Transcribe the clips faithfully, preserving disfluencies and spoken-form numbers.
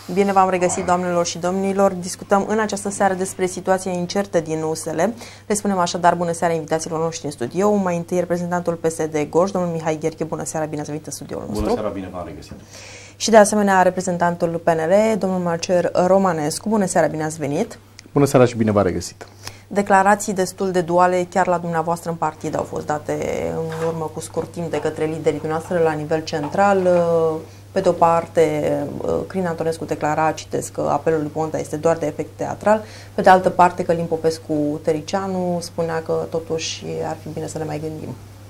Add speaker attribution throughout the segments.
Speaker 1: Bine v-am regăsit, doamnelor și domnilor. Discutăm în această seară despre situația incertă din U S L. Le spunem așadar bună seara invitațiilor noștri în studio. Mai întâi reprezentantul P S D Gorj, domnul Mihai Gherghe. Bună seara, bine ați venit în studioul nostru.
Speaker 2: Bună seara, bine v-am regăsit.
Speaker 1: Și de asemenea reprezentantul P N L, domnul Marcel Romanescu. Bună seara, bine ați venit.
Speaker 3: Bună seara și bine v-am regăsit.
Speaker 1: Declarații destul de duale chiar la dumneavoastră în partid au fost date în urmă cu scurt timp de către liderii dumneavoastră la nivel central. Pe de o parte, Crin Antonescu declara, citesc, că apelul lui Ponta este doar de efect teatral. Pe de altă parte, Călin Popescu-Tăricianu spunea că totuși ar fi bine să ne mai gândim.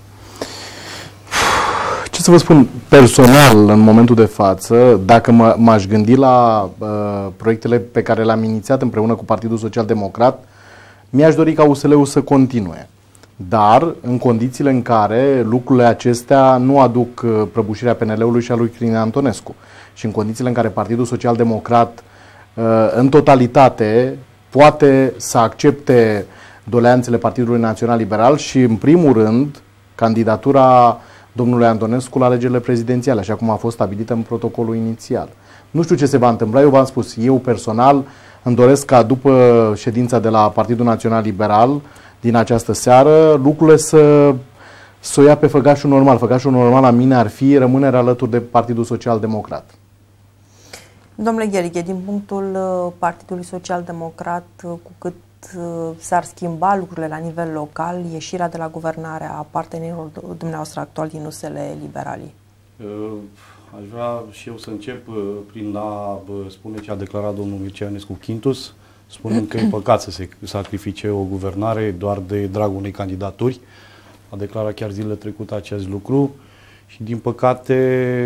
Speaker 3: Ce să vă spun, personal, în momentul de față, dacă m-aș gândi la uh, proiectele pe care le-am inițiat împreună cu Partidul Social Democrat, mi-aș dori ca U S L-ul să continue. Dar în condițiile în care lucrurile acestea nu aduc prăbușirea P N L-ului și a lui Crin Antonescu și în condițiile în care Partidul Social Democrat în totalitate poate să accepte doleanțele Partidului Național Liberal și în primul rând candidatura domnului Antonescu la alegerile prezidențiale, așa cum a fost stabilită în protocolul inițial. Nu știu ce se va întâmpla, eu v-am spus, eu personal îmi doresc ca după ședința de la Partidul Național Liberal din această seară, lucrurile să, să o ia pe făgașul normal. Făgașul normal la mine ar fi rămânerea alături de Partidul Social Democrat.
Speaker 1: Domnule Gherghe, din punctul Partidului Social Democrat, cu cât s-ar schimba lucrurile la nivel local, ieșirea de la guvernare a partenerilor dumneavoastră actuali din U S L Liberalii?
Speaker 2: Aș vrea și eu să încep prin a spune ce a declarat domnul Mircea Ionescu Quintus, spunând că e păcat să se sacrifice o guvernare doar de dragul unei candidaturi. A declarat chiar zilele trecute acest lucru și, din păcate,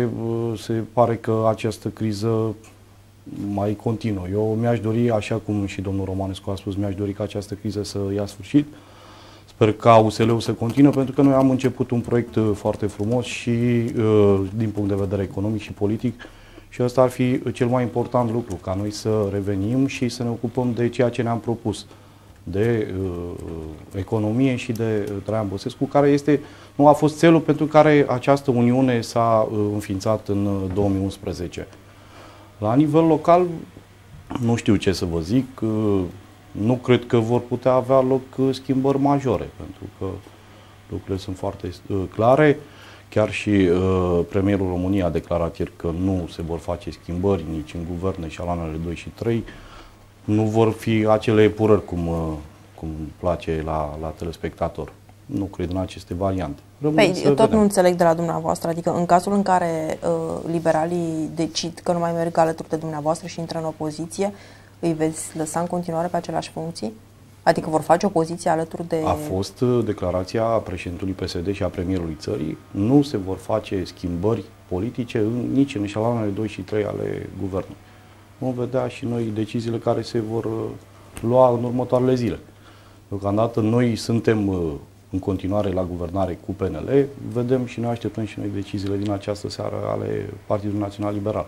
Speaker 2: se pare că această criză mai continuă. Eu mi-aș dori, așa cum și domnul Romanescu a spus, mi-aș dori ca această criză să ia sfârșit. Sper ca U S L-ul să continue, pentru că noi am început un proiect foarte frumos și din punct de vedere economic și politic, și ăsta ar fi cel mai important lucru, ca noi să revenim și să ne ocupăm de ceea ce ne-am propus, de uh, economie și de Traian Băsescu, care este, nu a fost țelul pentru care această uniune s-a uh, înființat în două mii unsprezece. La nivel local, nu știu ce să vă zic, uh, nu cred că vor putea avea loc uh, schimbări majore, pentru că lucrurile sunt foarte uh, clare. Chiar și uh, premierul României a declarat ieri că nu se vor face schimbări nici în guverne și alanele doi și trei. Nu vor fi acele epurări cum, uh, cum place la, la telespectator. Nu cred în aceste variante.
Speaker 1: Păi, tot vedem. Nu înțeleg de la dumneavoastră. Adică în cazul în care uh, liberalii decid că nu mai merg alături de dumneavoastră și intră în opoziție, îi veți lăsa în continuare pe aceleași funcții? Adică vor face opoziție alături de...
Speaker 2: A fost declarația președintelui P S D și a premierului țării. Nu se vor face schimbări politice în, nici în eșaloanele doi și trei ale guvernului. Vom vedea și noi deciziile care se vor lua în următoarele zile. Deocamdată noi suntem în continuare la guvernare cu P N L. Vedem și noi, așteptăm și noi deciziile din această seară ale Partidului Național Liberal.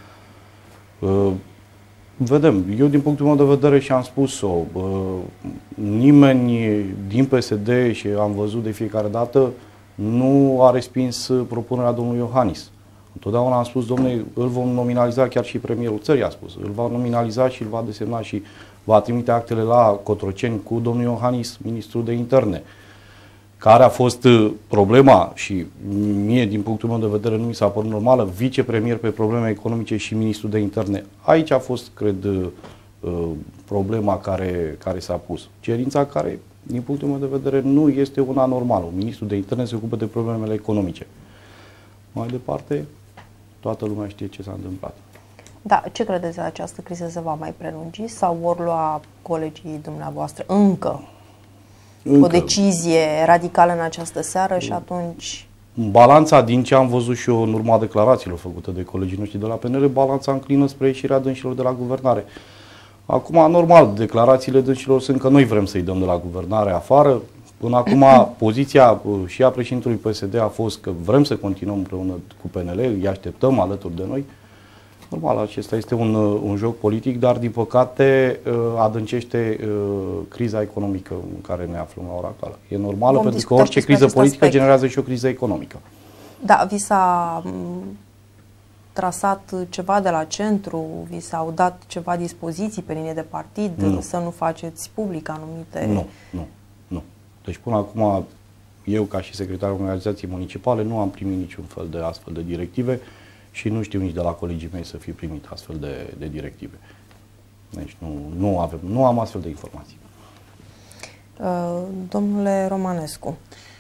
Speaker 2: Vedem. Eu, din punctul meu de vedere, și am spus-o, nimeni din P S D, și am văzut de fiecare dată, nu a respins propunerea domnului Iohannis. Întotdeauna am spus, domnule, îl vom nominaliza, chiar și premierul țării a spus, îl va nominaliza și îl va desemna și va trimite actele la Cotroceni cu domnul Iohannis, ministrul de interne. Care a fost problema, și mie, din punctul meu de vedere, nu mi s-a părut normală, vicepremier pe probleme economice și ministru de interne. Aici a fost, cred, problema care, care s-a pus. Cerința care, din punctul meu de vedere, nu este una normală. Ministrul de interne se ocupă de problemele economice. Mai departe, toată lumea știe ce s-a întâmplat.
Speaker 1: Da, ce credeți că această criză se va mai prelungi sau vor lua colegii dumneavoastră încă? Încă. O decizie radicală în această seară și atunci...
Speaker 2: Balanța, din ce am văzut și eu în urma declarațiilor făcute de colegii noștri de la P N L, balanța înclină spre ieșirea dânșilor de la guvernare. Acum, normal, declarațiile dânșilor sunt că noi vrem să-i dăm de la guvernare afară. Până acum, poziția și a președintelui P S D a fost că vrem să continuăm împreună cu P N L, îi așteptăm alături de noi. Normal, acesta este un, un joc politic, dar din păcate adâncește criza economică în care ne aflăm la ora actuală. E normală, Vom pentru că orice criză politică aspect. generează și o criză economică.
Speaker 1: Da, vi s-a trasat ceva de la centru? Vi s-au dat ceva dispoziții pe linie de partid?
Speaker 2: Nu.
Speaker 1: Să nu faceți public anumite...
Speaker 2: Nu, nu, nu. Deci până acum, eu ca și secretarul organizației municipale nu am primit niciun fel de astfel de directive și nu știu nici de la colegii mei să fi primit astfel de, de directive. Deci nu, nu, avem, nu am astfel de informații.
Speaker 1: Uh, domnule Romanescu.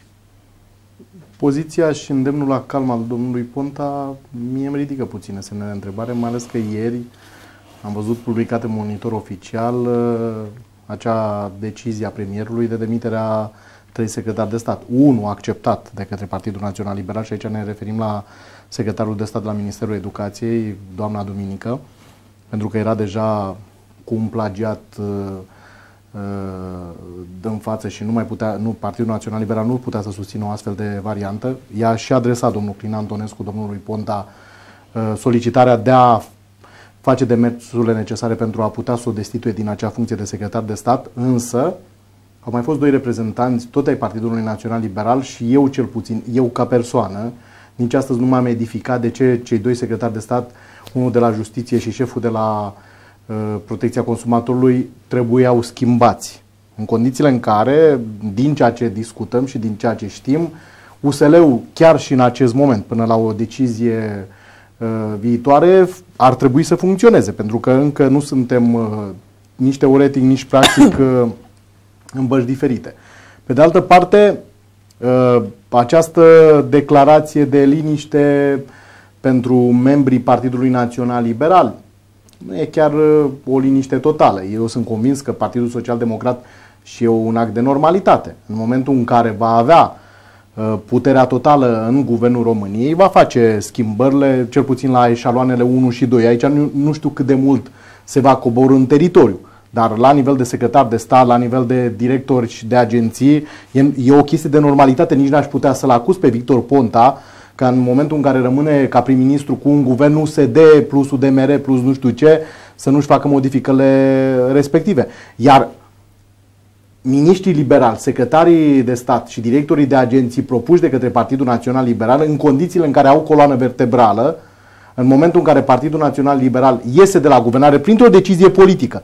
Speaker 3: Poziția și îndemnul la calm al domnului Ponta mie îmi ridică puține semne de întrebare, mai ales că ieri am văzut publicat în Monitor Oficial acea decizie a premierului de demiterea trei secretari de stat. Unul acceptat de către Partidul Național Liberal și aici ne referim la secretarul de stat la Ministerul Educației, doamna Duminică, pentru că era deja cu un plagiat dă în față și nu mai putea, nu, Partidul Național Liberal nu putea să susțină o astfel de variantă. Ea și-a adresat domnul Clin Antonescu, domnului Ponta, solicitarea de a face demersurile necesare pentru a putea să o destituie din acea funcție de secretar de stat, însă au mai fost doi reprezentanți, tot ai Partidului Național Liberal și eu cel puțin, eu ca persoană, nici astăzi nu m-am edificat de ce cei doi secretari de stat, unul de la Justiție și șeful de la Protecția Consumatorului, trebuiau schimbați. În condițiile în care, din ceea ce discutăm și din ceea ce știm, U S L-ul, chiar și în acest moment, până la o decizie uh, viitoare, ar trebui să funcționeze, pentru că încă nu suntem uh, nici teoretic, nici practic uh, în băși diferite. Pe de altă parte, uh, această declarație de liniște pentru membrii Partidului Național Liberal nu e chiar o liniște totală. Eu sunt convins că Partidul Social Democrat și e un act de normalitate. În momentul în care va avea puterea totală în Guvernul României, va face schimbările, cel puțin la eșaloanele unu și doi. Aici nu, nu știu cât de mult se va coborî în teritoriu, dar la nivel de secretar de stat, la nivel de directori și de agenții, e, e o chestie de normalitate. Nici n-aș putea să-l acuz pe Victor Ponta că în momentul în care rămâne ca prim-ministru cu un guvern U S D plus U D M R plus nu știu ce, să nu-și facă modificările respective. Iar miniștrii liberali, secretarii de stat și directorii de agenții propuși de către Partidul Național Liberal, în condițiile în care au coloană vertebrală, în momentul în care Partidul Național Liberal iese de la guvernare printr-o decizie politică,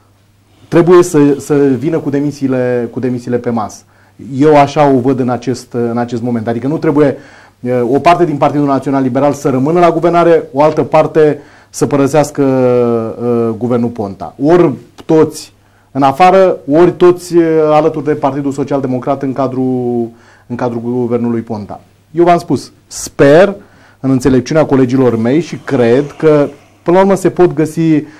Speaker 3: trebuie să, să vină cu demisiile, cu demisiile pe masă. Eu așa o văd în acest, în acest moment. Adică nu trebuie o parte din Partidul Național Liberal să rămână la guvernare, o altă parte să părăsească uh, guvernul Ponta. Ori toți în afară, ori toți alături de Partidul Social Democrat în cadrul, în cadrul guvernului Ponta. Eu v-am spus, sper în înțelepciunea colegilor mei și cred că până la urmă se pot găsi,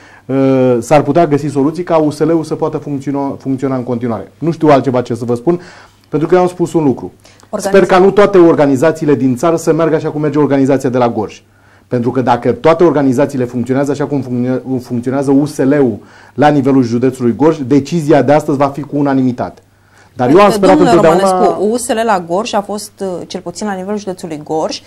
Speaker 3: uh, s-ar putea găsi soluții ca U S L-ul să poată funcționa, funcționa în continuare. Nu știu altceva ce să vă spun, pentru că eu am spus un lucru. Organizația. Sper ca nu toate organizațiile din țară să meargă așa cum merge organizația de la Gorj. Pentru că dacă toate organizațiile funcționează așa cum funcționează U S L-ul la nivelul județului Gorj, decizia de astăzi va fi cu unanimitate. Dar eu am sperat întotdeauna...
Speaker 1: Romanescu, U S L la Gorj a fost, cel puțin la nivelul județului Gorj,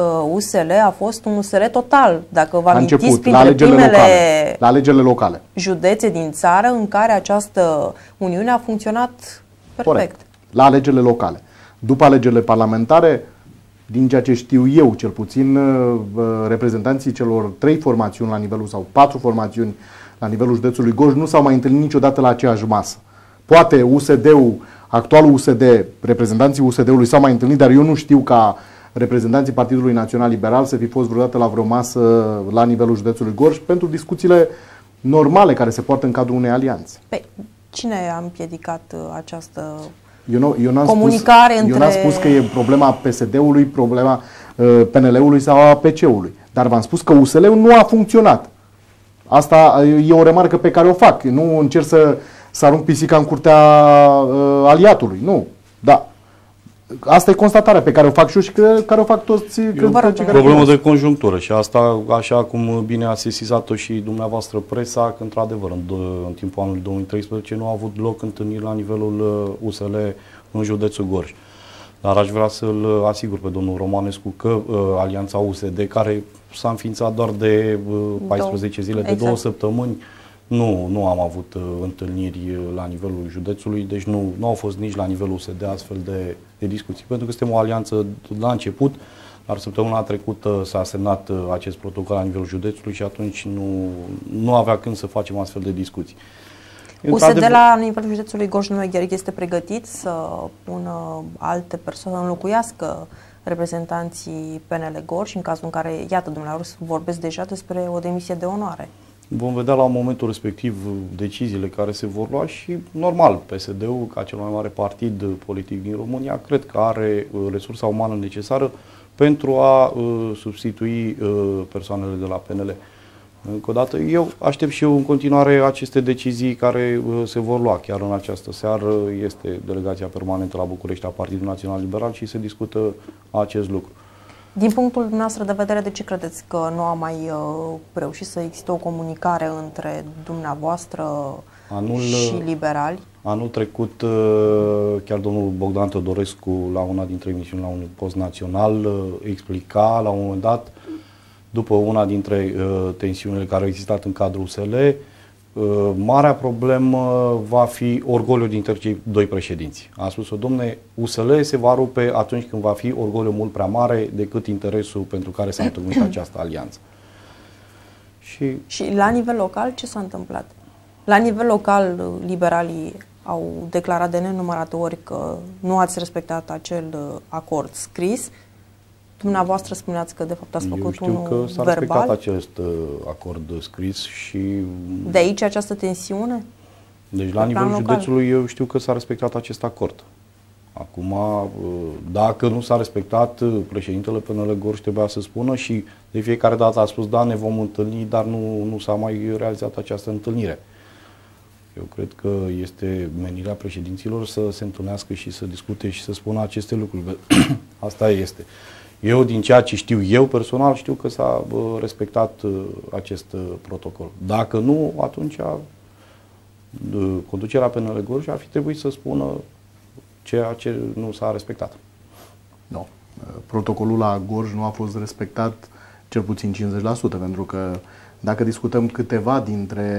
Speaker 1: U S L a fost un U S L total. Dacă vă amintiți, printre primele
Speaker 3: locale, la alegerile locale,
Speaker 1: județe din țară în care această uniune a funcționat perfect.
Speaker 3: Corect. La alegerile locale. După alegerile parlamentare, din ceea ce știu eu, cel puțin, reprezentanții celor trei formațiuni la nivelul, sau patru formațiuni la nivelul județului Gorj nu s-au mai întâlnit niciodată la aceeași masă. Poate U S D-ul, actualul U S D, reprezentanții U S D-ului s-au mai întâlnit, dar eu nu știu ca reprezentanții Partidului Național Liberal să fi fost vreodată la vreo masă la nivelul județului Gorj pentru discuțiile normale care se poartă în cadrul unei alianțe.
Speaker 1: Păi, cine a împiedicat această...
Speaker 3: Eu, nu, eu, n-am
Speaker 1: comunicare
Speaker 3: spus,
Speaker 1: între...
Speaker 3: eu n-am spus că e problema P S D-ului, problema uh, P N L-ului sau a P C-ului. Dar v-am spus că U S L-ul nu a funcționat. Asta e o remarcă pe care o fac. Nu încerc să, să arunc pisica în curtea uh, aliatului. Nu. Da. Asta e constatarea pe care o fac și eu și că, care o fac toți.
Speaker 2: E o problemă de conjunctură și asta, așa cum bine a sesizat-o și dumneavoastră presa, că într-adevăr în, în timpul anului două mii treisprezece nu a avut loc întâlniri la nivelul U S L în județul Gorj. Dar aș vrea să-l asigur pe domnul Romanescu că uh, Alianța U S D, care s-a înființat doar de uh, paisprezece zile, exact. de două săptămâni, Nu, nu am avut uh, întâlniri la nivelul județului, deci nu, nu au fost nici la nivelul U S D astfel de, de discuții, pentru că suntem o alianță la început, Dar săptămâna trecută s-a semnat acest protocol la nivelul județului și atunci nu, nu avea când să facem astfel de discuții.
Speaker 1: U S D la nivelul județului Gorj-Năugheric este pregătit să pună alte persoane, să înlocuiască reprezentanții P N L Gorj, în cazul în care, iată, dumneavoastră vorbesc deja despre o demisie de onoare.
Speaker 2: Vom vedea la momentul respectiv deciziile care se vor lua și, normal, P S D-ul, ca cel mai mare partid politic din România, cred că are uh, resursa umană necesară pentru a uh, substitui uh, persoanele de la P N L. Încă o dată, eu aștept și eu în continuare aceste decizii care uh, se vor lua. Chiar în această seară este delegația permanentă la București a Partidului Național Liberal și se discută acest lucru.
Speaker 1: Din punctul dumneavoastră de vedere, de ce credeți că nu a mai uh, reușit să existe o comunicare între dumneavoastră anul, și liberali?
Speaker 2: Anul trecut, uh, chiar domnul Bogdan Tădorescu, la una dintre emisiuni, la un post național, uh, explica la un moment dat, după una dintre uh, tensiunile care au existat în cadrul U S L, uh, marea problemă va fi orgoliul dintre cei doi președinți. A spus-o, domne, U S L se va rupe atunci când va fi orgoliul mult prea mare decât interesul pentru care s-a întâlnit această alianță. Și,
Speaker 1: și la nivel local ce s-a întâmplat? La nivel local, liberalii au declarat de nenumărate ori că nu ați respectat acel acord scris. Dumneavoastră spuneați că de fapt ați făcut
Speaker 2: eu știu
Speaker 1: unul
Speaker 2: că s-a
Speaker 1: verbal.
Speaker 2: respectat acest uh, acord scris și...
Speaker 1: De aici această tensiune?
Speaker 2: Deci la nivelul județului eu știu că s-a respectat acest acord. Acum, uh, dacă nu s-a respectat, președintele P N L Gorj trebuia să spună și de fiecare dată a spus da, ne vom întâlni, dar nu, nu s-a mai realizat această întâlnire. Eu cred că este menirea președinților să se întâlnească și să discute și să spună aceste lucruri. Asta este. Eu, din ceea ce știu eu personal, știu că s-a respectat uh, acest uh, protocol. Dacă nu, atunci uh, conducerea P N L Gorj ar fi trebuit să spună ceea ce nu s-a respectat.
Speaker 3: No. Protocolul la Gorj nu a fost respectat cel puțin cincizeci la sută, pentru că dacă discutăm câteva dintre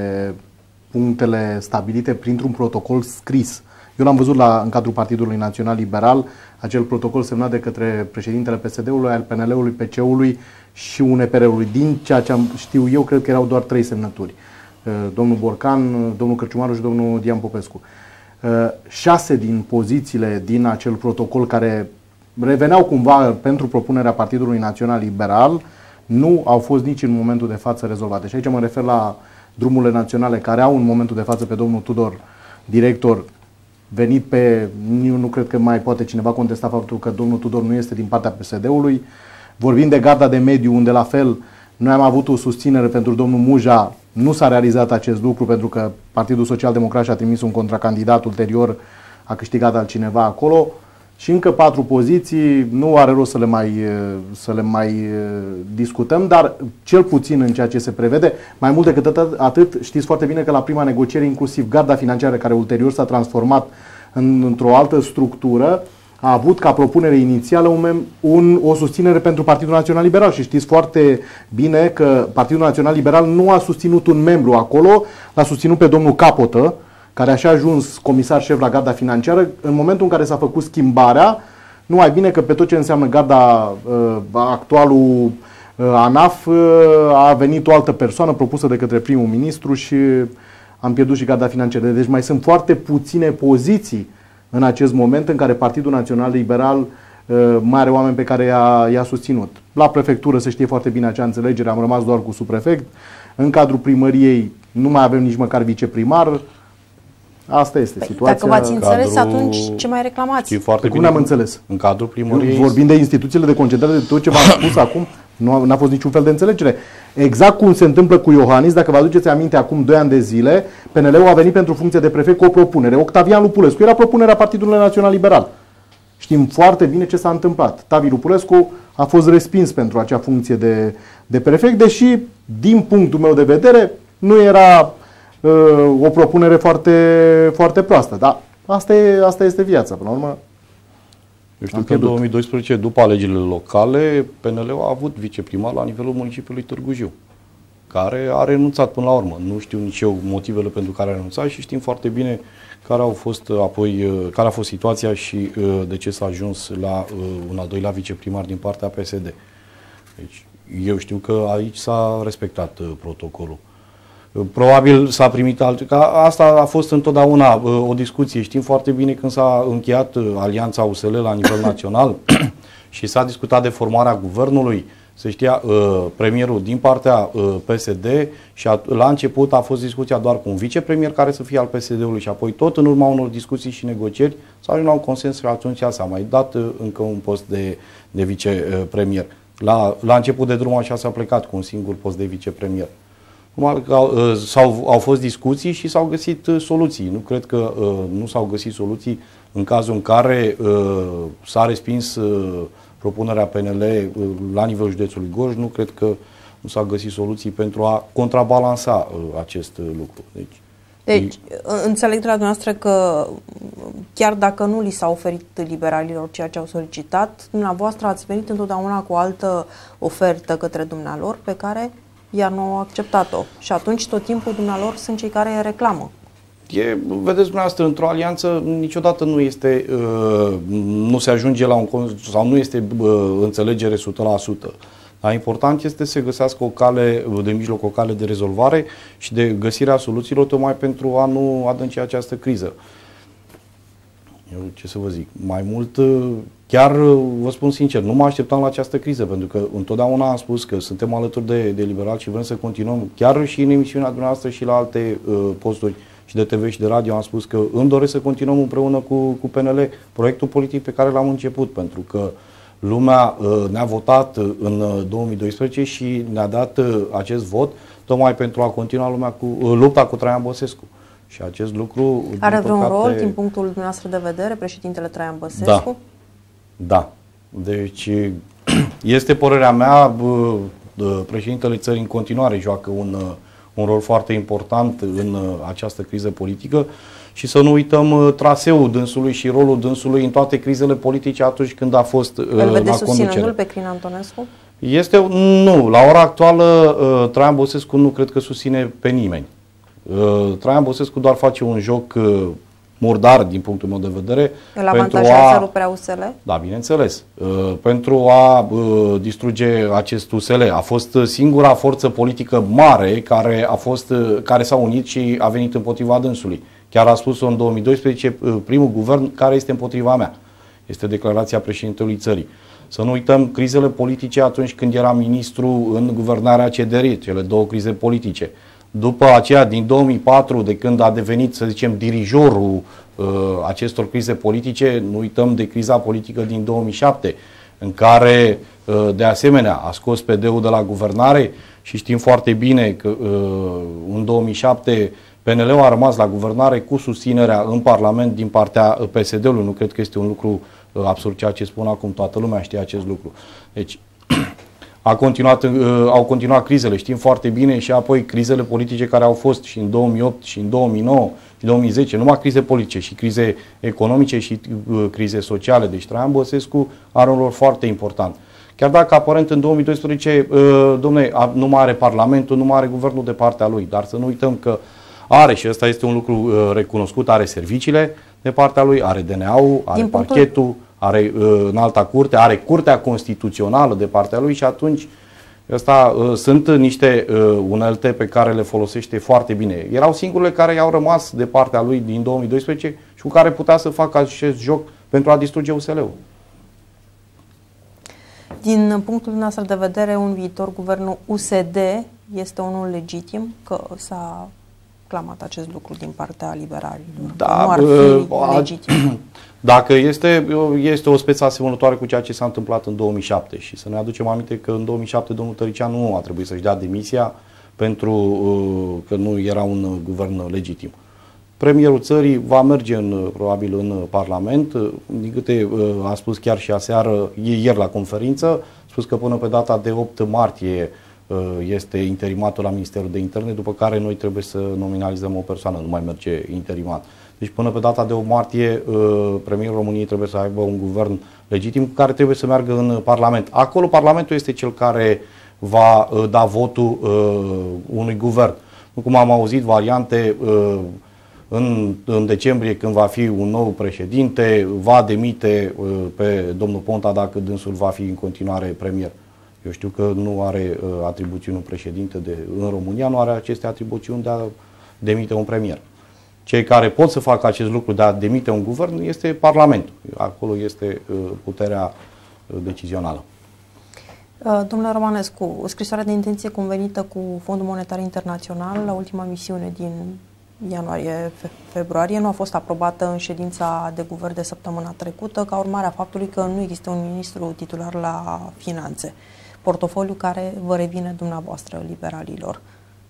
Speaker 3: punctele stabilite printr-un protocol scris, eu l-am văzut la, în cadrul Partidului Național Liberal, acel protocol semnat de către președintele P S D-ului, al P N L-ului, P C-ului și U N P R-ului. Din ceea ce am, știu eu, cred că erau doar trei semnături. Domnul Borcan, domnul Cărciumaru și domnul Dian Popescu. Șase din pozițiile din acel protocol care reveneau cumva pentru propunerea Partidului Național Liberal nu au fost nici în momentul de față rezolvate. Și aici mă refer la drumurile naționale care au în momentul de față pe domnul Tudor, director, venit pe, nu, nu cred că mai poate cineva contesta faptul că domnul Tudor nu este din partea P S D-ului. Vorbim de garda de mediu, unde la fel noi am avut o susținere pentru domnul Muja, nu s-a realizat acest lucru pentru că Partidul Social Democrat și-a trimis un contracandidat, ulterior a câștigat altcineva acolo. Și încă patru poziții, nu are rost să le mai, să le mai discutăm, dar cel puțin în ceea ce se prevede, mai mult decât atât, atât știți foarte bine că la prima negociere, inclusiv garda financiară, care ulterior s-a transformat în, într-o altă structură, a avut ca propunere inițială un, un, o susținere pentru Partidul Național Liberal. Și știți foarte bine că Partidul Național Liberal nu a susținut un membru acolo, l-a susținut pe domnul Capotă, care așa a ajuns comisar șef la garda financiară. În momentul în care s-a făcut schimbarea, nu mai bine că pe tot ce înseamnă garda, uh, actualul uh, ANAF, uh, a venit o altă persoană propusă de către primul ministru și am pierdut și garda financiară. Deci mai sunt foarte puține poziții în acest moment în care Partidul Național Liberal uh, mai are oameni pe care i-a, i-a susținut. La prefectură se știe foarte bine acea înțelegere, am rămas doar cu subprefect. În cadrul primăriei nu mai avem nici măcar viceprimar. Asta este păi, situația.
Speaker 1: Dacă v-ați înțeles, cadrul... atunci ce mai reclamați?
Speaker 2: Foarte
Speaker 3: Cum ne-am înțeles?
Speaker 2: În cadrul primăriei...
Speaker 3: Vorbim de instituțiile de concentrare, de tot ce v-am spus acum, nu n-a fost niciun fel de înțelegere. Exact cum se întâmplă cu Iohannis, dacă vă aduceți aminte, acum doi ani de zile, P N L-ul a venit pentru funcție de prefect cu o propunere. Octavian Lupulescu era propunerea Partidului Național Liberal. Știm foarte bine ce s-a întâmplat. Tavi Lupulescu a fost respins pentru acea funcție de, de prefect, deși, din punctul meu de vedere, nu era... o propunere foarte, foarte proastă, dar asta, e, asta este viața, până la urmă.
Speaker 2: Eu știu că în două mii doisprezece, după alegerile locale, P N L-ul a avut viceprimar la nivelul municipiului Târgu Jiu, care a renunțat până la urmă. Nu știu nici eu motivele pentru care a renunțat și știm foarte bine care au fost apoi, care a fost situația și de ce s-a ajuns la un al doilea viceprimar din partea P S D. Deci, eu știu că aici s-a respectat protocolul. Probabil s-a primit alt... Că asta a fost întotdeauna o discuție. Știm foarte bine când s-a încheiat alianța U S L la nivel național și s-a discutat de formarea guvernului. Se știa uh, premierul din partea uh, P S D și a, la început a fost discuția doar cu un vicepremier care să fie al P S D-ului și apoi tot în urma unor discuții și negocieri s-a ajuns la un consens și atunci s-a mai dat uh, încă un post de, de vicepremier. La, la început de drum așa s-a plecat cu un singur post de vicepremier. S-au, au fost discuții și s-au găsit uh, soluții. Nu cred că uh, nu s-au găsit soluții în cazul în care uh, s-a respins uh, propunerea P N L uh, la nivelul județului Gorj. Nu cred că nu s-au găsit soluții pentru a contrabalansa uh, acest uh, lucru. Deci,
Speaker 1: deci e... înțeleg de la dumneavoastră că chiar dacă nu li s-a oferit liberalilor ceea ce au solicitat, dumneavoastră ați venit întotdeauna cu o altă ofertă către dumnealor pe care iar nu au acceptat-o. Și atunci tot timpul dumnealor sunt cei care reclamă.
Speaker 2: E, vedeți dumneavoastră, într-o alianță niciodată nu este, uh, nu se ajunge la un sau nu este uh, înțelegere o sută la sută. Dar important este să se găsească o cale de mijloc, o cale de rezolvare și de găsirea soluțiilor tocmai pentru a nu adânci această criză. Eu ce să vă zic, mai mult, chiar vă spun sincer, nu mă așteptam la această criză, pentru că întotdeauna am spus că suntem alături de, de liberali și vrem să continuăm, chiar și în emisiunea dumneavoastră și la alte uh, posturi și de T V și de radio, am spus că îmi doresc să continuăm împreună cu, cu P N L proiectul politic pe care l-am început, pentru că lumea uh, ne-a votat în două mii doisprezece și ne-a dat uh, acest vot tocmai pentru a continua lumea cu, uh, lupta cu Traian Băsescu. Și acest lucru...
Speaker 1: Are vreun păcate, rol din punctul dumneavoastră de vedere, președintele Traian Băsescu?
Speaker 2: Da. Da. Deci este părerea mea, președintele țării în continuare joacă un, un rol foarte important în această criză politică și să nu uităm traseul dânsului și rolul dânsului în toate crizele politice atunci când a fost la conducere.
Speaker 1: Îl vedeți susținându-l pe Crin Antonescu?
Speaker 2: Este, nu, la ora actuală Traian Băsescu nu cred că susține pe nimeni. Traian Băsescu doar face un joc murdar din punctul meu de vedere.
Speaker 1: Îl avantajează ruperea U S L?
Speaker 2: Da, bineînțeles. Pentru a distruge acest U S L. A fost singura forță politică mare care, a fost, care s-a unit și a venit împotriva dânsului. Chiar a spus-o în două mii doisprezece, primul guvern care este împotriva mea. Este declarația președintelui țării. Să nu uităm crizele politice atunci când era ministru în guvernarea C D R, cele două crize politice. După aceea, din două mii patru, de când a devenit, să zicem, dirijorul uh, acestor crize politice, nu uităm de criza politică din două mii șapte, în care, uh, de asemenea, a scos P D-ul de la guvernare și știm foarte bine că uh, în două mii șapte P N L-ul a rămas la guvernare cu susținerea în Parlament din partea P S D-ului. Nu cred că este un lucru uh, absurd ceea ce spun acum, toată lumea știe acest lucru. Deci, A continuat, uh, au continuat crizele, știm foarte bine, și apoi crizele politice care au fost și în două mii opt, și în două mii nouă, și două mii zece, numai crize politice, și crize economice și uh, crize sociale. Deci Traian Băsescu are un rol foarte important. Chiar dacă aparent în două mii doisprezece, uh, domne, nu mai are Parlamentul, nu mai are guvernul de partea lui, dar să nu uităm că are, și ăsta este un lucru uh, recunoscut, are serviciile de partea lui, are D N A-ul, are
Speaker 1: Din
Speaker 2: parchetul,
Speaker 1: punctul...
Speaker 2: are uh, în alta curte, are Curtea Constituțională de partea lui și atunci ăsta, uh, sunt niște uh, unelte pe care le folosește foarte bine. Erau singurele care i-au rămas de partea lui din două mii doisprezece și cu care putea să facă acest joc pentru a distruge U S L-ul.
Speaker 1: Din punctul nostru de vedere, un viitor guvern U S D este unul legitim, că s-a clamat acest lucru din partea liberalilor.
Speaker 2: Da,
Speaker 1: nu ar fi uh, legitim.
Speaker 2: Dacă este, este o speță asemănătoare cu ceea ce s-a întâmplat în două mii șapte și să ne aducem aminte că în două mii șapte domnul Tărician nu a trebuit să-și dea demisia pentru uh, că nu era un guvern legitim. Premierul țării va merge în, probabil în Parlament, din câte uh, a spus chiar și aseară, ieri la conferință, a spus că până pe data de opt martie uh, este interimatul la Ministerul de Interne, după care noi trebuie să nominalizăm o persoană, nu mai merge interimat. Deci până pe data de opt martie, uh, premierul României trebuie să aibă un guvern legitim care trebuie să meargă în Parlament. Acolo Parlamentul este cel care va uh, da votul uh, unui guvern. Nu cum am auzit variante uh, în, în decembrie, când va fi un nou președinte, va demite uh, pe domnul Ponta dacă dânsul va fi în continuare premier. Eu știu că nu are uh, atribuțiuni un președinte de, în România, nu are aceste atribuțiuni de a demite un premier. Cei care pot să facă acest lucru de a demite un guvern este Parlamentul. Acolo este uh, puterea uh, decizională.
Speaker 1: Domnule Romanescu, scrisoarea de intenție convenită cu Fondul Monetar Internațional la ultima misiune din ianuarie-februarie nu a fost aprobată în ședința de guvern de săptămâna trecută, ca urmare a faptului că nu există un ministru titular la finanțe, portofoliu care vă revine dumneavoastră, liberalilor.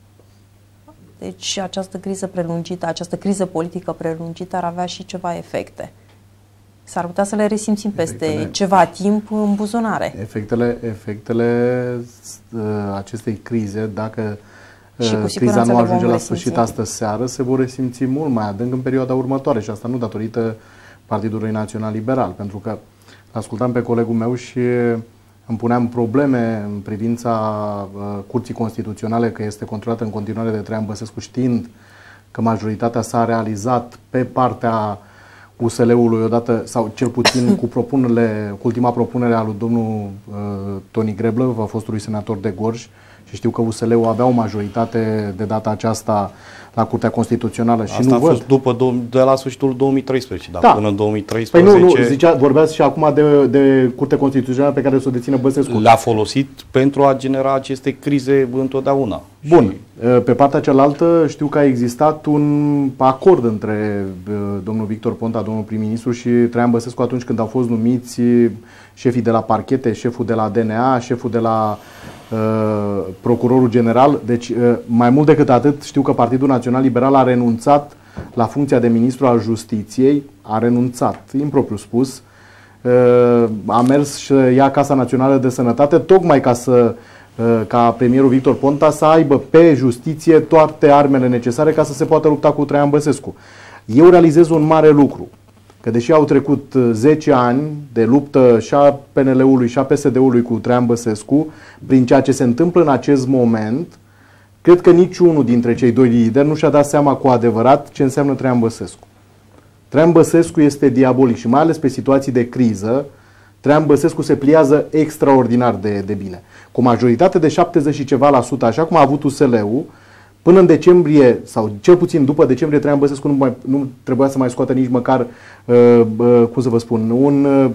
Speaker 1: Deci această criză prelungită, această criză politică prelungită ar avea și ceva efecte. S-ar putea să le resimțim peste efectele, ceva timp în buzunare.
Speaker 3: Efectele, efectele uh, acestei crize, dacă uh, criza nu ajunge la sfârșit astă seară, se vor resimți mult mai adânc în perioada următoare și asta nu datorită Partidului Național Liberal, pentru că ascultam pe colegul meu și îmi puneam probleme în privința uh, Curții Constituționale, că este controlată în continuare de Traian Băsescu, știind că majoritatea s-a realizat pe partea U S L-ului odată, sau cel puțin cu propunerile, cu ultima propunere a lui domnul uh, Toni Greblă, a fostului senator de Gorj, și știu că U S L-ul avea o majoritate de data aceasta la Curtea Constituțională.
Speaker 2: Asta
Speaker 3: și nu
Speaker 2: a
Speaker 3: văd.
Speaker 2: fost după, de la sfârșitul două mii treisprezece, dar
Speaker 3: da.
Speaker 2: Până în două mii treisprezece...
Speaker 3: Păi nu, nu, zicea, vorbeați și acum de, de Curtea Constituțională pe care o să o dețină Băsescu.
Speaker 2: Le-a folosit pentru a genera aceste crize întotdeauna.
Speaker 3: Bun.
Speaker 2: Și...
Speaker 3: Pe partea cealaltă știu că a existat un acord între domnul Victor Ponta, domnul prim-ministru, și Traian Băsescu atunci când au fost numiți șefii de la parchete, șeful de la D N A, șeful de la uh, procurorul general. Deci, uh, mai mult decât atât, știu că Partidul Național Liberal a renunțat la funcția de ministru al Justiției, a renunțat, impropriu spus, uh, a mers și ia Casa Națională de Sănătate, tocmai ca să ca premierul Victor Ponta să aibă pe justiție toate armele necesare ca să se poată lupta cu Traian Băsescu. Eu realizez un mare lucru, că deși au trecut zece ani de luptă și a P N L-ului și a P S D-ului cu Traian Băsescu, prin ceea ce se întâmplă în acest moment, cred că niciunul dintre cei doi lideri nu și-a dat seama cu adevărat ce înseamnă Traian Băsescu. Traian Băsescu este diabolic și mai ales pe situații de criză, Traian Băsescu se pliază extraordinar de, de bine. Cu majoritate de șaptezeci și ceva la sută, așa cum a avut U S L-ul, până în decembrie, sau cel puțin după decembrie, Traian Băsescu nu, mai, nu trebuia să mai scoată nici măcar, uh, uh, cum să vă spun, un, uh,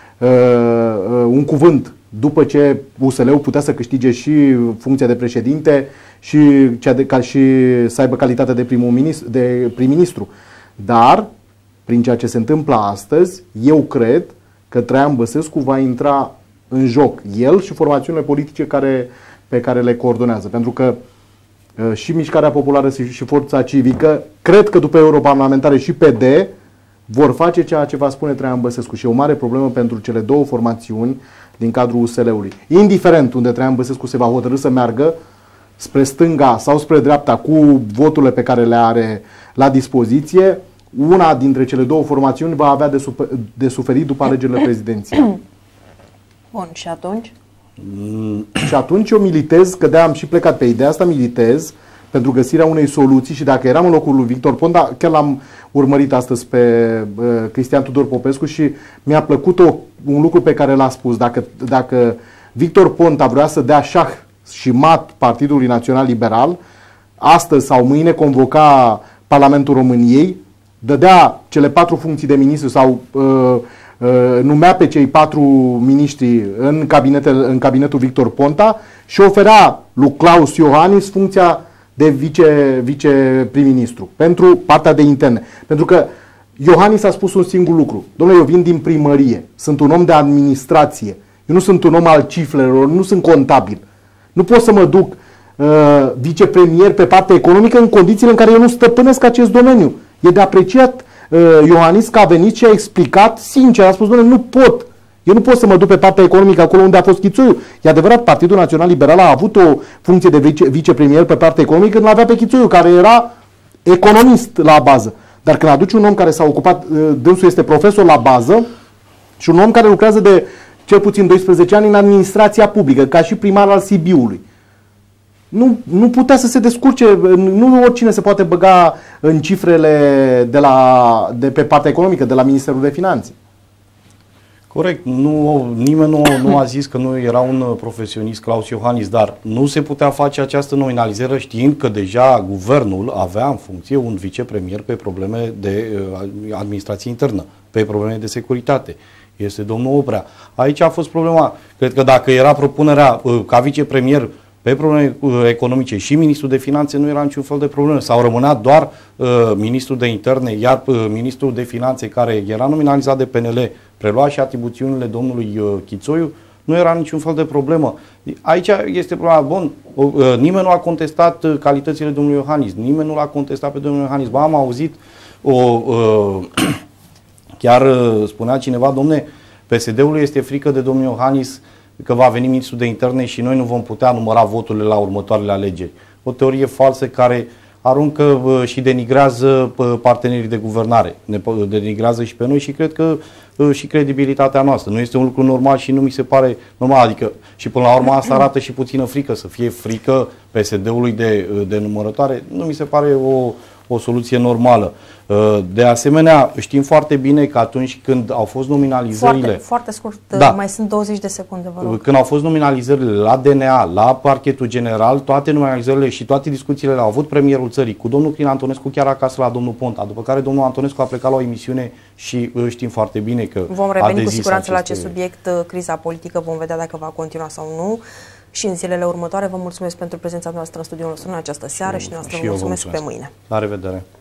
Speaker 3: uh, un cuvânt, după ce U S L-ul putea să câștige și funcția de președinte și, cea de, ca, și să aibă calitatea de prim-ministru, de prim-ministru. Dar, prin ceea ce se întâmplă astăzi, eu cred că Traian Băsescu va intra în joc, el și formațiunile politice care, pe care le coordonează. Pentru că uh, și Mișcarea Populară și, și Forța Civică, cred că după europarlamentare și P D, vor face ceea ce va spune Traian Băsescu. Și e o mare problemă pentru cele două formațiuni din cadrul U S L-ului. Indiferent unde Traian Băsescu se va hotărî să meargă, spre stânga sau spre dreapta, cu voturile pe care le are la dispoziție, una dintre cele două formațiuni va avea de, super, de suferit după alegerile prezidențiale.
Speaker 1: Bun, și atunci?
Speaker 3: Mm. Și atunci eu militez, că de-aia am și plecat pe ideea asta, militez pentru găsirea unei soluții și dacă eram în locul lui Victor Ponta, chiar l-am urmărit astăzi pe uh, Cristian Tudor Popescu și mi-a plăcut o, un lucru pe care l-a spus. Dacă, dacă Victor Ponta vrea să dea șah și mat Partidului Național Liberal, astăzi sau mâine convoca Parlamentul României, dădea cele patru funcții de ministru sau uh, uh, numea pe cei patru miniștri în, în cabinetul Victor Ponta și oferea lui Klaus Iohannis funcția de vice, vice prim-ministru pentru partea de interne. Pentru că Iohannis a spus un singur lucru. Dom'le, eu vin din primărie, sunt un om de administrație, eu nu sunt un om al cifrelor, nu sunt contabil. Nu pot să mă duc uh, vicepremier pe partea economică în condițiile în care eu nu stăpânesc acest domeniu. E de apreciat uh, Iohannis că a venit și a explicat sincer, a spus, doamne, nu pot. Eu nu pot să mă duc pe partea economică acolo unde a fost Chițoiu. E adevărat, Partidul Național Liberal a avut o funcție de vice, vicepremier pe partea economică când l-avea pe Chițoiu, care era economist la bază. Dar când aduci un om care s-a ocupat, uh, dânsul este profesor la bază și un om care lucrează de cel puțin doisprezece ani în administrația publică, ca și primar al Sibiului. nu, nu putea să se descurce, nu oricine se poate băga în cifrele de, la, de pe partea economică, de la Ministerul de Finanțe.
Speaker 2: Corect, nu, nimeni nu, nu a zis că nu era un profesionist, Claus Iohannis, dar nu se putea face această nominalizare știind că deja guvernul avea în funcție un vicepremier pe probleme de uh, administrație internă, pe probleme de securitate. Este domnul Oprea. Aici a fost problema. Cred că dacă era propunerea uh, ca vicepremier pe probleme uh, economice și ministrul de finanțe, nu era niciun fel de problemă. Sau rămânea doar uh, ministrul de interne, iar uh, ministrul de finanțe, care era nominalizat de P N L, prelua și atribuțiunile domnului uh, Chițoiu, nu era niciun fel de problemă. Aici este problema. Bun, uh, nimeni nu a contestat uh, calitățile domnului Iohannis, nimeni nu l-a contestat pe domnul Iohannis. Ba, am auzit o... Uh, chiar uh, spunea cineva, domne, P S D-ului este frică de domnul Iohannis că va veni ministrul de interne și noi nu vom putea număra voturile la următoarele alegeri. O teorie falsă care aruncă uh, și denigrează uh, partenerii de guvernare, ne denigrează și pe noi și cred că uh, și credibilitatea noastră. Nu este un lucru normal și nu mi se pare normal. Adică și până la urmă asta arată și puțină frică, să fie frică P S D-ului de, de numărătoare. Nu mi se pare o, o soluție normală. De asemenea, știm foarte bine că atunci când au fost nominalizările...
Speaker 1: Foarte, foarte scurt,
Speaker 2: da,
Speaker 1: mai sunt douăzeci de secunde, vă rog.
Speaker 2: Când au fost nominalizările la D N A, la Parchetul General, toate nominalizările și toate discuțiile le-au avut premierul țării, cu domnul Crin Antonescu chiar acasă la domnul Ponta, după care domnul Antonescu a plecat la o emisiune și știm foarte bine că
Speaker 1: vom reveni cu siguranță
Speaker 2: aceste...
Speaker 1: la acest subiect, criza politică, vom vedea dacă va continua sau nu. Și în zilele următoare vă mulțumesc pentru prezența noastră în studioul nostru în această seară și noastră vă mulțumesc, mulțumesc pe mâine.
Speaker 2: La revedere!